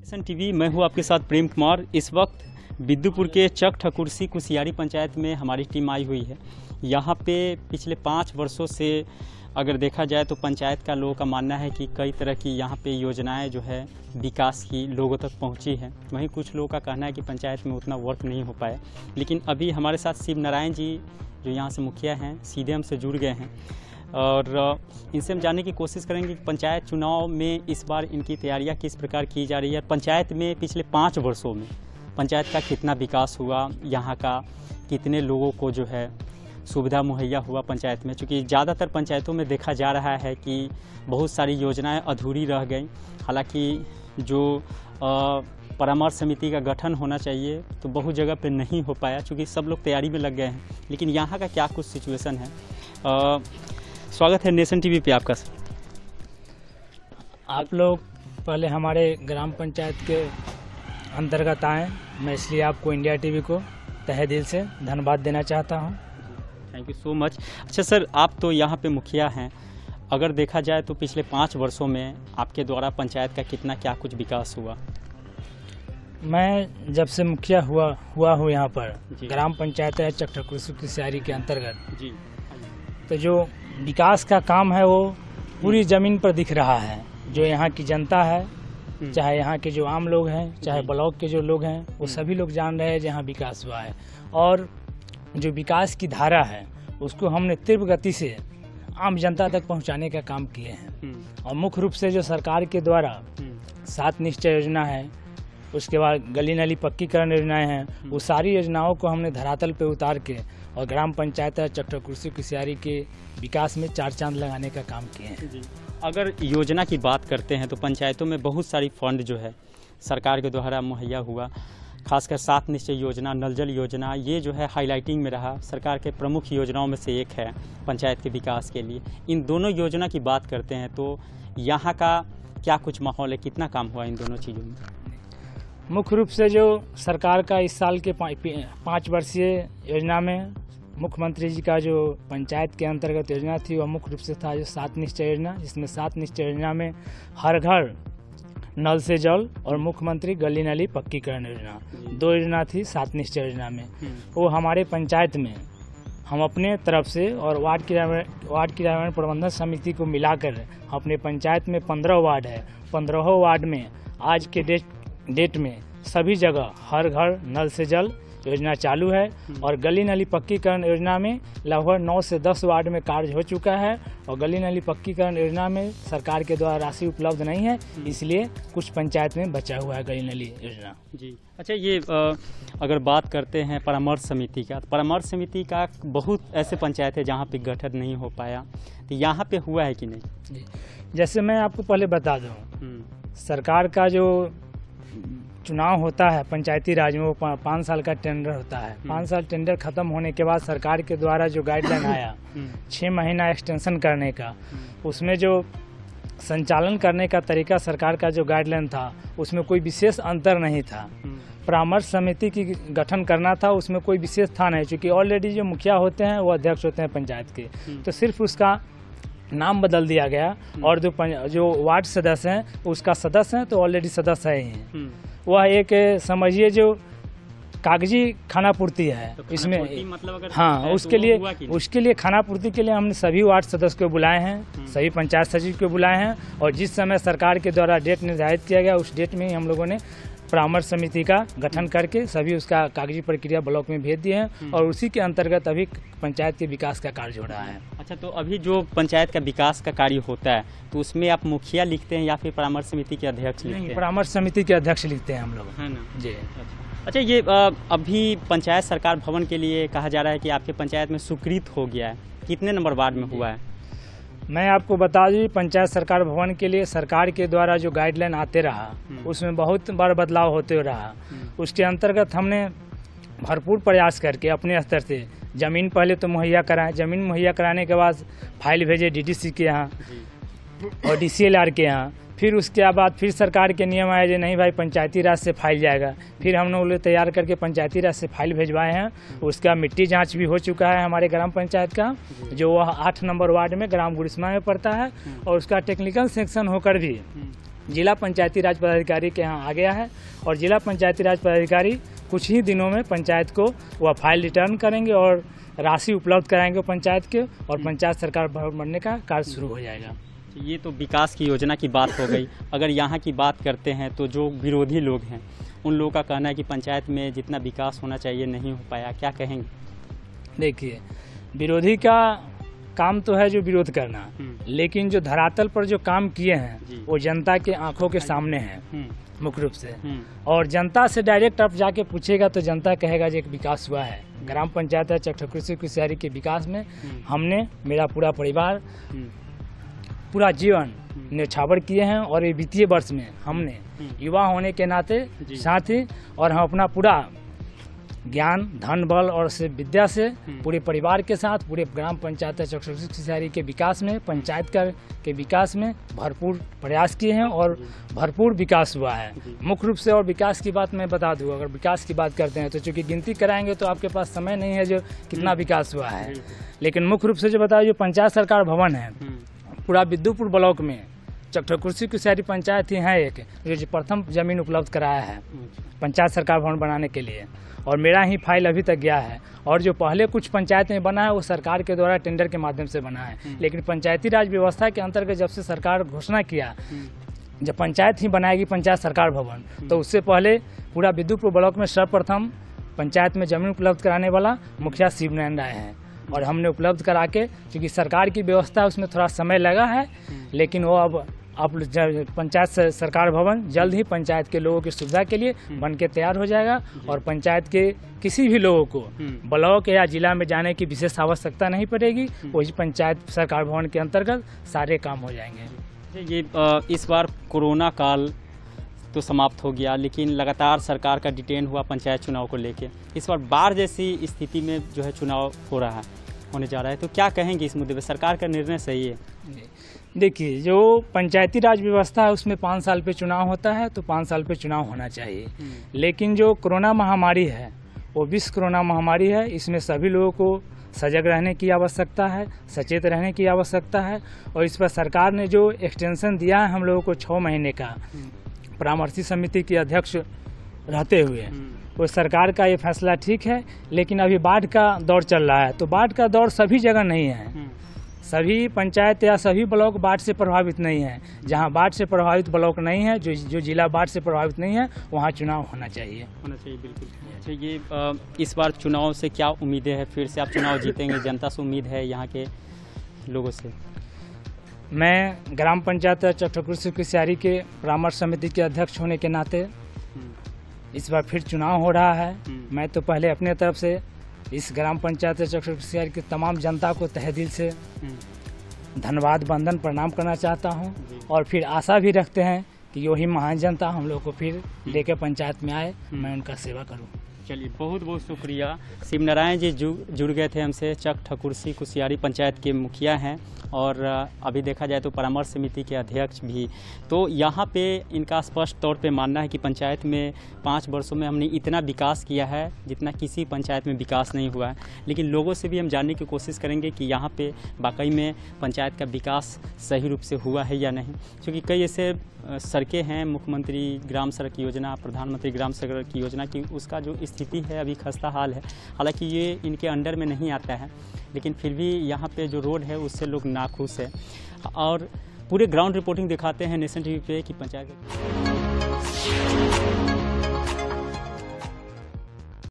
Nation TV, मैं हूँ आपके साथ प्रेम कुमार। इस वक्त बिद्दुपुर के चक ठकुरसी कुसियारी पंचायत में हमारी टीम आई हुई है। यहाँ पे पिछले 5 वर्षों से अगर देखा जाए तो पंचायत का लोगों का मानना है कि कई तरह की यहाँ पे योजनाएं जो है विकास की लोगों तक पहुँची है। वहीं कुछ लोगों का कहना है कि पंचायत में उतना वर्क नहीं हो पाया। लेकिन अभी हमारे साथ शिव नारायण जी जो यहाँ से मुखिया हैं सीधे हमसे जुड़ गए हैं और इनसे हम जानने की कोशिश करेंगे कि पंचायत चुनाव में इस बार इनकी तैयारियां किस प्रकार की जा रही है। पंचायत में पिछले 5 वर्षों में पंचायत का कितना विकास हुआ, यहाँ का कितने लोगों को जो है सुविधा मुहैया हुआ पंचायत में। चूँकि ज़्यादातर पंचायतों में देखा जा रहा है कि बहुत सारी योजनाएं अधूरी रह गई। हालांकि जो परामर्श समिति का गठन होना चाहिए तो बहुत जगह पे नहीं हो पाया, चूँकि सब लोग तैयारी में लग गए हैं। लेकिन यहाँ का क्या कुछ सिचुएशन है। स्वागत है नेशन टीवी पे आपका। आप लोग पहले हमारे ग्राम पंचायत के अंतर्गत आए, मैं इसलिए आपको इंडिया टीवी को तहे दिल से धन्यवाद देना चाहता हूं। Thank you so much. अच्छा सर, आप तो यहाँ पे मुखिया हैं। अगर देखा जाए तो पिछले 5 वर्षों में आपके द्वारा पंचायत का कितना क्या कुछ विकास हुआ। मैं जब से मुखिया हुआ हूँ यहाँ पर ग्राम पंचायत है चक ठकुरसी कुसियारी के अंतर्गत जी, तो जो विकास का काम है वो पूरी ज़मीन पर दिख रहा है। जो यहाँ की जनता है, चाहे यहाँ के जो आम लोग हैं, चाहे ब्लॉक के जो लोग हैं, वो सभी लोग जान रहे हैं जहाँ विकास हुआ है। और जो विकास की धारा है उसको हमने तीव्र गति से आम जनता तक पहुँचाने का काम किए हैं। और मुख्य रूप से जो सरकार के द्वारा 7 निश्चय योजना है, उसके बाद गली नाली पक्कीकरण योजनाएं हैं, वो सारी योजनाओं को हमने धरातल पे उतार के और ग्राम पंचायत चक ठकुरसी कुसियारी के विकास में 4 चांद लगाने का काम किए हैं। अगर योजना की बात करते हैं तो पंचायतों में बहुत सारी फंड जो है सरकार के द्वारा मुहैया हुआ। खासकर 7 निश्चय योजना, नल जल योजना, ये जो है हाईलाइटिंग में रहा। सरकार के प्रमुख योजनाओं में से एक है पंचायत के विकास के लिए। इन दोनों योजना की बात करते हैं तो यहाँ का क्या कुछ माहौल है, कितना काम हुआ इन दोनों चीज़ों में। मुख्य रूप से जो सरकार का इस साल के 5 वर्षीय योजना में मुख्यमंत्री जी का जो पंचायत के अंतर्गत योजना थी वह मुख्य रूप से था जो 7 निश्चय योजना, जिसमें 7 निश्चय योजना में हर घर नल से जल और मुख्यमंत्री गली नाली पक्कीकरण योजना, 2 योजना थी 7 निश्चय योजना में। वो हमारे पंचायत में हम अपने तरफ से और वार्ड क्रियान्वयन प्रबंधन समिति को मिलाकर अपने पंचायत में 15 वार्ड है। 15 वार्ड में आज के डेट में सभी जगह हर घर नल से जल योजना चालू है। और गली नाली पक्कीकरण योजना में लगभग 9 से 10 वार्ड में कार्य हो चुका है। और गली नाली पक्कीकरण योजना में सरकार के द्वारा राशि उपलब्ध नहीं है, इसलिए कुछ पंचायत में बचा हुआ है गली नाली योजना जी। अच्छा, ये अगर बात करते हैं परामर्श समिति का, तो परामर्श समिति का बहुत ऐसे पंचायत है जहाँ पे गठन नहीं हो पाया, तो यहाँ पे हुआ है कि नहीं जी। जैसे मैं आपको पहले बता दूँ, सरकार का जो चुनाव होता है पंचायती राज में वो 5 साल का टेंडर होता है। 5 साल टेंडर खत्म होने के बाद सरकार के द्वारा जो गाइडलाइन आया 6 महीना एक्सटेंशन करने का, उसमें जो संचालन करने का तरीका सरकार का जो गाइडलाइन था उसमें कोई विशेष अंतर नहीं था। परामर्श समिति की गठन करना था, उसमें कोई विशेष था नहीं, क्योंकि ऑलरेडी जो मुखिया होते हैं वो अध्यक्ष होते हैं पंचायत के, तो सिर्फ उसका नाम बदल दिया गया। और जो वार्ड सदस्य हैं उसका सदस्य हैं तो ऑलरेडी सदस्य ही हैं। वह एक समझिए जो कागजी खाना पूर्ति है तो इसमें मतलब अगर हाँ, उसके लिए खाना पूर्ति के लिए हमने सभी वार्ड सदस्य को बुलाए हैं, सभी पंचायत सचिव को बुलाए हैं। और जिस समय सरकार के द्वारा डेट निर्धारित किया गया उस डेट में ही हम लोगों ने परामर्श समिति का गठन करके सभी उसका कागजी प्रक्रिया ब्लॉक में भेज दिए हैं। और उसी के अंतर्गत अभी पंचायत के विकास का कार्य हो रहा है। अच्छा, तो अभी जो पंचायत का विकास का कार्य होता है तो उसमें आप मुखिया लिखते हैं या फिर परामर्श समिति के अध्यक्ष लिखते हैं? परामर्श समिति के अध्यक्ष लिखते हैं हम लोग, है ना जी। अच्छा, ये अभी पंचायत सरकार भवन के लिए कहा जा रहा है कि आपके पंचायत में स्वीकृत हो गया है, कितने नंबर वार्ड में हुआ है? मैं आपको बता दूं, पंचायत सरकार भवन के लिए सरकार के द्वारा जो गाइडलाइन आते रहा उसमें बहुत बार बदलाव होते रहा। उसके अंतर्गत हमने भरपूर प्रयास करके अपने स्तर से ज़मीन पहले तो मुहैया कराएं। ज़मीन मुहैया कराने के बाद फाइल भेजे डीडीसी के यहाँ और डीसीएलआर के यहाँ। फिर उसके बाद फिर सरकार के नियम आए जो नहीं भाई पंचायती राज से फाइल जाएगा। फिर हमने उन्हें तैयार करके पंचायती राज से फाइल भेजवाए हैं। उसका मिट्टी जांच भी हो चुका है हमारे ग्राम पंचायत का, जो वह 8 नंबर वार्ड में ग्राम गुरिस्मा में पड़ता है। और उसका टेक्निकल सेक्शन होकर भी जिला पंचायती राज पदाधिकारी के यहाँ आ गया है और जिला पंचायती राज पदाधिकारी कुछ ही दिनों में पंचायत को वह फाइल रिटर्न करेंगे और राशि उपलब्ध कराएंगे पंचायत के और पंचायत सरकार भवन बनने का कार्य शुरू हो जाएगा। ये तो विकास की योजना की बात हो गई। अगर यहाँ की बात करते हैं तो जो विरोधी लोग हैं उन लोगों का कहना है कि पंचायत में जितना विकास होना चाहिए नहीं हो पाया, क्या कहेंगे? देखिए, विरोधी का काम तो है जो विरोध करना, लेकिन जो धरातल पर जो काम किए हैं वो जनता के आंखों के सामने हैं मुख्य रूप से। और जनता से डायरेक्ट आप जाके पूछेगा तो जनता कहेगा जो एक विकास हुआ है। ग्राम पंचायत चकठकुरसी कुसियारी के विकास में हमने, मेरा पूरा परिवार, पूरा जीवन न्यौछावर किए हैं और ये वित्तीय वर्ष में हमने युवा होने के नाते साथ ही और हम अपना पूरा ज्ञान, धन, बल और से विद्या से पूरे परिवार के साथ पूरे ग्राम पंचायत चकठकुरसी कुसियारी के विकास में, पंचायत के विकास में भरपूर प्रयास किए हैं और भरपूर विकास हुआ है मुख्य रूप से। और विकास की बात मैं बता दूं, अगर विकास की बात करते हैं तो चूंकि गिनती कराएंगे तो आपके पास समय नहीं है जो कितना विकास हुआ है, लेकिन मुख्य रूप से जो बताया, जो पंचायत सरकार भवन है पूरा बिद्दुपुर ब्लॉक में चकठकुरसी कुसियारी पंचायत ही है एक जो प्रथम जमीन उपलब्ध कराया है पंचायत सरकार भवन बनाने के लिए, और मेरा ही फाइल अभी तक गया है। और जो पहले कुछ पंचायत में बना है वो सरकार के द्वारा टेंडर के माध्यम से बना है, लेकिन पंचायती राज व्यवस्था के अंतर्गत जब से सरकार घोषणा किया जब पंचायत ही बनाएगी पंचायत सरकार भवन, तो उससे पहले पूरा बिद्दुपुर ब्लॉक में सर्वप्रथम पंचायत में जमीन उपलब्ध कराने वाला मुखिया शिवनारायण राय है और हमने उपलब्ध करा के, क्योंकि सरकार की व्यवस्था उसमें थोड़ा समय लगा है, लेकिन वो अब पंचायत सरकार भवन जल्द ही पंचायत के लोगों की सुविधा के लिए बन के तैयार हो जाएगा और पंचायत के किसी भी लोगों को ब्लॉक या जिला में जाने की विशेष आवश्यकता नहीं पड़ेगी। वही पंचायत सरकार भवन के अंतर्गत सारे काम हो जाएंगे। ये इस बार कोरोना काल तो समाप्त हो गया, लेकिन लगातार सरकार का डिटेन हुआ पंचायत चुनाव को लेके। इस बार बाढ़ जैसी स्थिति में जो है चुनाव होने जा रहा है, तो क्या कहेंगे इस मुद्दे पे? सरकार का निर्णय सही है? देखिए, जो पंचायती राज व्यवस्था है उसमें 5 साल पे चुनाव होता है, तो 5 साल पे चुनाव होना चाहिए। लेकिन जो कोरोना महामारी है वो विश्व कोरोना महामारी है, इसमें सभी लोगों को सजग रहने की आवश्यकता है, सचेत रहने की आवश्यकता है। और इस पर सरकार ने जो एक्सटेंशन दिया है हम लोगों को 6 महीने का, परामर्शी समिति के अध्यक्ष रहते हुए, वो सरकार का ये फैसला ठीक है। लेकिन अभी बाढ़ का दौर चल रहा है, तो बाढ़ का दौर सभी जगह नहीं है, सभी पंचायत या सभी ब्लॉक बाढ़ से प्रभावित नहीं है। जहां बाढ़ से प्रभावित ब्लॉक नहीं है, जो जिला बाढ़ से प्रभावित नहीं है, वहां चुनाव होना चाहिए। बिल्कुल। अच्छा, ये इस बार चुनाव से क्या उम्मीदें हैं? फिर से आप चुनाव जीतेंगे, जनता से उम्मीद है यहाँ के लोगों से? मैं ग्राम पंचायत चकठकुरसी कुसियारी के परामर्श समिति के अध्यक्ष होने के नाते इस बार फिर चुनाव हो रहा है। मैं तो पहले अपने तरफ से इस ग्राम पंचायत चकठकुरसी कुसियारी की तमाम जनता को तहे दिल से धन्यवाद, वंदन, प्रणाम करना चाहता हूं। और फिर आशा भी रखते हैं कि यही महान जनता हम लोग को फिर लेकर पंचायत में आए, मैं उनका सेवा करूं। चलिए, बहुत बहुत शुक्रिया। शिवनारायण जी जुड़ गए थे हमसे, चकठकुरसी कुसियारी पंचायत के मुखिया हैं और अभी देखा जाए तो परामर्श समिति के अध्यक्ष भी। तो यहाँ पे इनका स्पष्ट तौर पे मानना है कि पंचायत में 5 वर्षों में हमने इतना विकास किया है जितना किसी पंचायत में विकास नहीं हुआ है। लेकिन लोगों से भी हम जानने की कोशिश करेंगे कि यहाँ पे वाकई में पंचायत का विकास सही रूप से हुआ है या नहीं, क्योंकि कई ऐसे सड़कें हैं, मुख्यमंत्री ग्राम सड़क योजना, प्रधानमंत्री ग्राम सड़क योजना की, उसका जो स्थिति है अभी खस्ता हाल है। हालांकि ये इनके अंडर में नहीं आता है, लेकिन फिर भी यहाँ पे जो रोड है उससे लोग नाखुश है। और पूरे ग्राउंड रिपोर्टिंग दिखाते हैं नेशन टीवी पे कि पंचायत